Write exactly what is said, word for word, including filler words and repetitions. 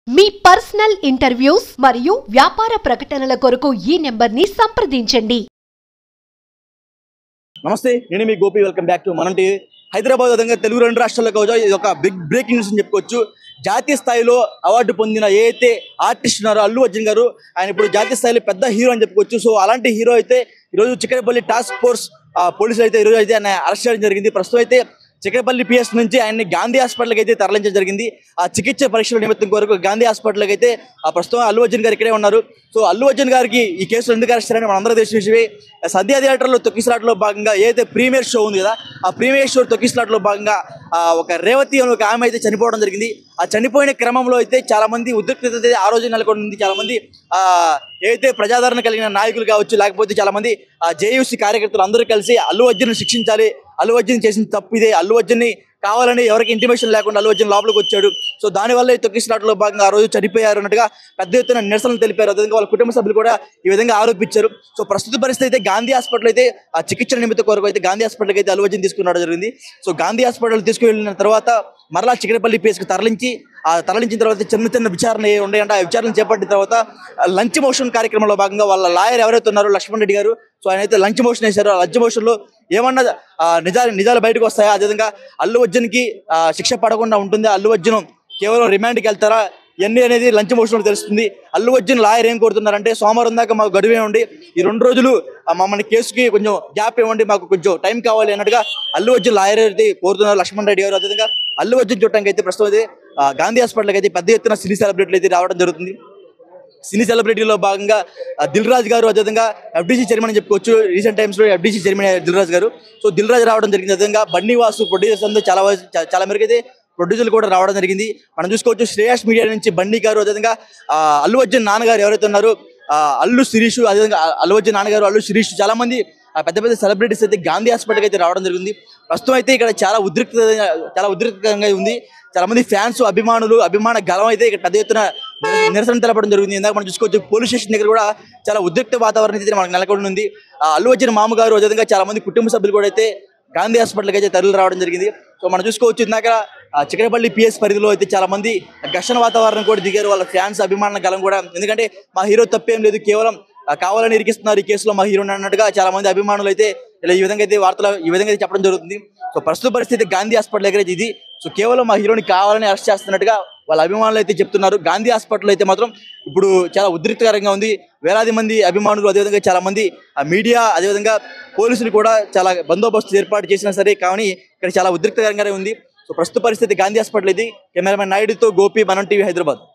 మీ personal interviews మరియు వ్యాపార ప్రకటనల కొరకు ఈ నెంబర్ని సంప్రదించండి. నమస్తే, నేను మీ గోపి. వెల్కమ్ బ్యాక్ టు మన టీవీ. హైదరాబాద్ విధంగా తెలుగు రెండు రాష్ట్రాల్లో కావచ్చు, ఇది ఒక బిగ్ బ్రేకింగ్ న్యూస్ అని చెప్పుకోవచ్చు. జాతీయ స్థాయిలో అవార్డు పొందిన ఏ అయితే ఆర్టిస్ట్ ఉన్నారో అల్లు అర్జున్ గారు, ఆయన ఇప్పుడు జాతీయ స్థాయిలో పెద్ద హీరో అని చెప్పుకోవచ్చు. సో అలాంటి హీరో అయితే ఈరోజు చిక్కడపల్లి టాస్క్ ఫోర్స్ పోలీసులు అయితే ఈరోజు అయితే ఆయన అరెస్ట్ చేయడం జరిగింది. ప్రస్తుతం అయితే చిక్కడపల్లి పిఎస్ నుంచి ఆయన్ని గాంధీ హాస్పిటల్కి అయితే తరలించడం జరిగింది. ఆ చికిత్స పరీక్షల నిమిత్తం కొరకు గాంధీ హాస్పిటల్కి అయితే ప్రస్తుతం అల్లు అర్జున్ గారు ఇక్కడే ఉన్నారు. సో అల్లు అర్జున్ గారికి ఈ కేసులో ఎందుకు అరెస్ట్ చేయాలని మనందరూ తెలిసిన విషయమే. సద్య థియేటర్లో తొక్కిసలాట్లో భాగంగా ఏదైతే ప్రీమియర్ షో ఉంది కదా, ఆ ప్రీమియర్ షో తొక్కిసలాట్లో భాగంగా ఒక రేవతి అని ఒక ఆమె అయితే చనిపోవడం జరిగింది. ఆ చనిపోయిన క్రమంలో అయితే చాలా మంది ఉద్రిక్తత అయితే ఆ రోజు నెలకొంది. చాలా మంది ఆ ఏదైతే ప్రజాదరణ కలిగిన నాయకులు కావచ్చు, లేకపోతే చాలా మంది ఆ జేయూసీ కార్యకర్తలు అందరూ కలిసి అల్లు అర్జున్ శిక్షించాలి, అల్లు అర్జున్ చేసిన తప్పు ఇదే, అల్లు అర్జున్ని కావాలని ఎవరికి ఇంటిమేషన్ లేకుండా అల్లు అర్జున్ లోపలికి వచ్చాడు. సో దానివల్ల ఈ తొక్కిసలాటలో భాగంగా ఆ రోజు చనిపోయారు అన్నట్టుగా పెద్ద ఎత్తున నిరసనలు తెలిపారు. అదేవిధంగా వాళ్ళ కుటుంబ సభ్యులు కూడా ఈ విధంగా ఆరోపించారు. సో ప్రస్తుత పరిస్థితి అయితే గాంధీ హాస్పిటల్ అయితే ఆ చికిత్స నిమిత్తం కొరకు అయితే గాంధీ హాస్పిటల్కి అయితే అల్లు అర్జున్ తీసుకురావడం జరిగింది. సో గాంధీ హాస్పిటల్ తీసుకువెళ్ళిన తర్వాత మరలా చిక్కడపల్లి పిఎస్కి తరలించి ఆ తరలించిన తర్వాత చిన్న చిన్న విచారణ ఉన్నాయంటే ఆ విచారణ చేపట్టిన తర్వాత లంచ్ మోషన్ కార్యక్రమంలో భాగంగా వాళ్ళ లాయర్ ఎవరైతే ఉన్నారో లక్ష్మణ్ రెడ్డి గారు, సో ఆయన అయితే లంచ్ మోషన్ వేశారు. ఆ లంచ్ మోషన్లో ఏమన్నా నిజాలు నిజాలు బయటకు వస్తాయా, అదేవిధంగా అల్లు అర్జున్కి శిక్ష పడకుండా ఉంటుంది, అల్లు అర్జున్ కేవలం రిమాండ్కి వెళ్తారా, ఇవన్నీ అనేది లంచ్ మోషన్లో తెలుస్తుంది. అల్లు అర్జున్ లాయర్ ఏం కోరుతున్నారంటే, సోమవారం దాకా మాకు గడువే ఉండి ఈ రెండు రోజులు మమ్మల్ని కేసుకి కొంచెం గ్యాప్ ఇవ్వండి, మాకు కొంచెం టైం కావాలి అన్నట్టుగా అల్లు అర్జున్ లాయర్ అయితే కోరుతున్నారు లక్ష్మణ్ రెడ్డి గారు. అదేవిధంగా అల్లు అర్జున్ చూడటానికి అయితే ప్రస్తుతం అయితే గాంధీ హాస్పిటల్కి అయితే పెద్ద ఎత్తున సినీ సెలబ్రిటీలు అయితే రావడం జరుగుతుంది. సినీ సెలబ్రిటీలో భాగంగా దిల్ రాజు గారు, అదేవిధంగా ఎఫ్డీసీ చైర్మన్ అని చెప్పుకోవచ్చు. రీసెంట్ టైమ్స్లో ఎఫ్డీసీ చైర్మన్ దిల్ రాజు గారు. సో దిల్ రాజు రావడం జరిగింది. అదేవిధంగా బన్నీ వాసు ప్రొడ్యూసర్స్ అందరూ చాలా చాలా మేరకు అయితే ప్రొడ్యూసర్లు కూడా రావడం జరిగింది. మనం చూసుకోవచ్చు శ్రేయస్ మీడియా నుంచి బన్నీ గారు, అదేవిధంగా అల్లు అర్జున్ నాన్నగారు ఎవరైతే ఉన్నారో అల్లు శిరీష్, అదేవిధంగా అల్లు అర్జున్ నాన్నగారు అల్లు శిరీష్, చాలా మంది పెద్ద పెద్ద సెలబ్రిటీస్ అయితే గాంధీ హాస్పిటల్కి అయితే రావడం జరిగింది. ప్రస్తుతం అయితే ఇక్కడ చాలా ఉద్రిక్త చాలా ఉద్రిక్తంగా ఉంది. చాలా మంది ఫ్యాన్స్, అభిమానులు, అభిమాన గలం అయితే ఇక్కడ పెద్ద ఎత్తున నిరసన తెలపడం జరిగింది. ఇందాక మనం చూసుకోవచ్చు పోలీస్ స్టేషన్ దగ్గర కూడా చాలా ఉద్రిక్త వాతావరణం అయితే మనకు నెలకొని ఉంది. అల్లు అర్జున్ మామగారు, అదేవిధంగా చాలా మంది కుటుంబ సభ్యులు కూడా అయితే గాంధీ హాస్పిటల్కి అయితే తరలి రావడం జరిగింది. సో మనం చూసుకోవచ్చు ఇందాక చిక్కడపల్లి పిఎస్ పరిధిలో అయితే చాలా మంది ఘర్షణ వాతావరణం కూడా దిగారు, వాళ్ళ ఫ్యాన్స్, అభిమానుల గలం కూడా. ఎందుకంటే మా హీరో తప్పేం లేదు, కేవలం కావాలని ఇరికిస్తున్నారు ఈ కేసులో మా హీరో అన్నట్టుగా చాలా మంది అభిమానులు అయితే ఇలా ఈ విధంగా అయితే వార్తలు ఈ విధంగా అయితే చెప్పడం జరుగుతుంది. సో ప్రస్తుత పరిస్థితి గాంధీ హాస్పిటల్ దగ్గర ఇది. సో కేవలం మా హీరోని కావాలని అరెస్ట్ చేస్తున్నట్టుగా వాళ్ళ అభిమానులు అయితే చెప్తున్నారు. గాంధీ హాస్పిటల్ అయితే మాత్రం ఇప్పుడు చాలా ఉద్రిక్తకరంగా ఉంది. వేలాది మంది అభిమానులు, అదేవిధంగా చాలా మంది మీడియా, అదేవిధంగా పోలీసులు కూడా చాలా బందోబస్తు ఏర్పాటు చేసినా సరే కానీ ఇక్కడ చాలా ఉద్రిక్తకరంగానే ఉంది. సో ప్రస్తుత పరిస్థితి గాంధీ హాస్పిటల్ ఇది. కెమెరామెన్ నాయుడుతో గోపి, మనం టీవీ, హైదరాబాద్.